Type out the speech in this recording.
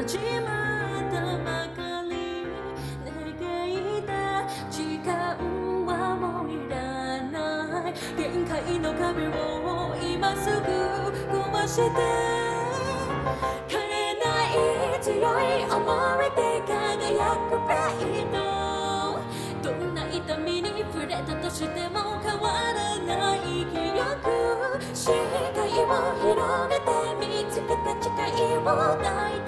始まったばかり願いた時間はもういらない限界の壁を今すぐ壊して枯れない強い思いで輝くプライドどんな痛みに触れたとしても変わらない記憶視界を広げて見つけた誓いを抱い